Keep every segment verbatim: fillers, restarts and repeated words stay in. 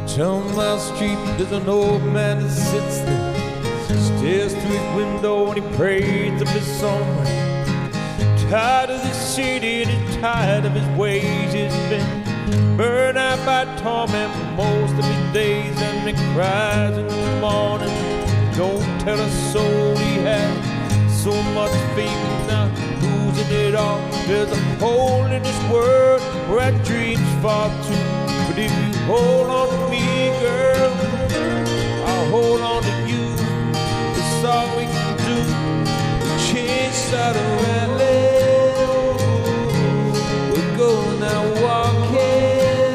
Down my street there's an old man that sits there, stares through his window and he prays to be somewhere. Tired of this city and he's tired of his ways. He's been burned out by torment for most of his days, and he cries in the morning. Don't tell a soul he had so much faith, now losing it all. There's a hole in this world where our dreams fall to. But if you hold on to me, girl, I'll hold on to you. It's all we can do. Change started rattling. We're going out walking.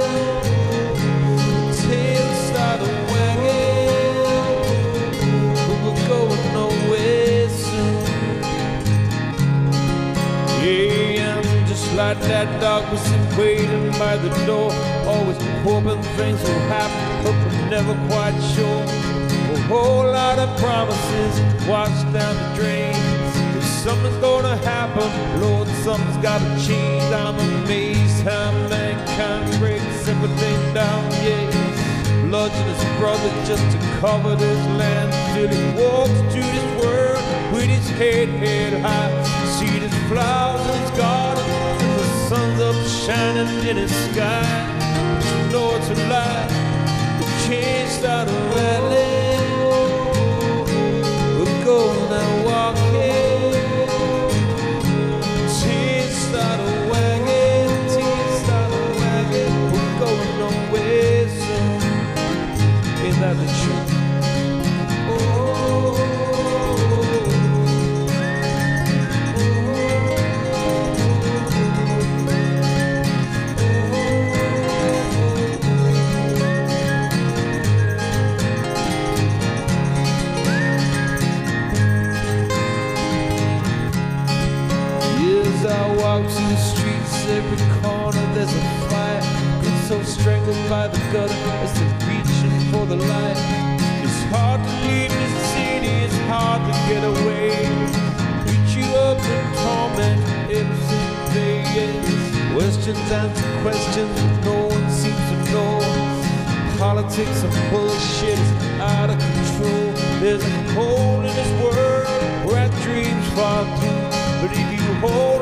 Tail started wagging. But we're going nowhere soon. Yeah, I'm just like that dog was waiting by the door, always hoping things will happen, but we're never quite sure. A whole lot of promises washed down the drain. If something's gonna happen, Lord, something's gotta change. I'm amazed how mankind breaks everything down, yeah. Bludgeon his brother just to cover this land, till he walks to this world with his head held high. See these flowers in his garden, the sun's up shining in his sky. But you know it's a lie. The chain started rattling. We're going out walking. Chain started wagging. Chain started wagging. We're going nowhere soon. Ain't that the truth? I walk to the streets, every corner there's a fire. Been so strangled by the gutter as they're reaching for the light. It's hard to leave this city, it's hard to get away. Beat you up in torment every day. Questions answer questions no one seems to know. Politics and bullshit is out of control. There's a hole in this world where our dreams fall through. But if you hold